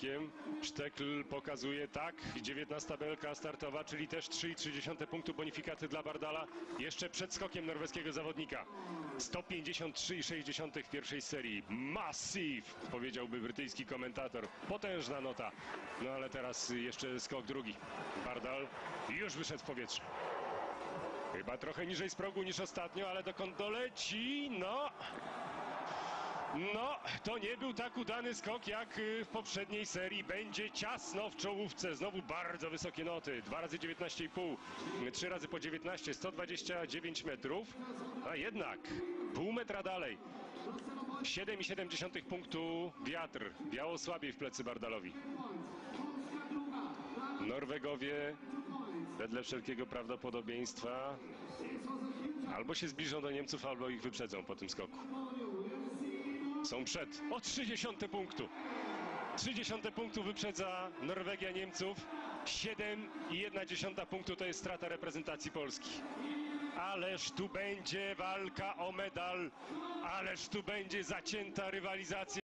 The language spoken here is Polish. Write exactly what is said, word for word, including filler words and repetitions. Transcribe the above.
skokiem. Sztekl pokazuje tak, dziewiętnasta belka startowa, czyli też trzy i trzy dziesiąte punktu bonifikaty dla Bardala. Jeszcze przed skokiem norweskiego zawodnika. sto pięćdziesiąt trzy i sześć dziesiątych w pierwszej serii. Massive, powiedziałby brytyjski komentator. Potężna nota. No ale teraz jeszcze skok drugi. Bardal już wyszedł w powietrze. Chyba trochę niżej z progu niż ostatnio, ale dokąd doleci? No... No, to nie był tak udany skok jak w poprzedniej serii. Będzie ciasno w czołówce. Znowu bardzo wysokie noty. dwa razy dziewiętnaście i pół, trzy razy po dziewiętnaście, sto dwadzieścia dziewięć metrów. A jednak pół metra dalej. siedem i siedem dziesiątych punktu wiatr. Biało słabiej w plecy Bardalowi. Norwegowie wedle wszelkiego prawdopodobieństwa albo się zbliżą do Niemców, albo ich wyprzedzą po tym skoku. Są przed. O trzydzieści punktu. trzydzieści punktu wyprzedza Norwegia Niemców. siedem i jedna dziesiąta punktu to jest strata reprezentacji Polski. Ależ tu będzie walka o medal. Ależ tu będzie zacięta rywalizacja.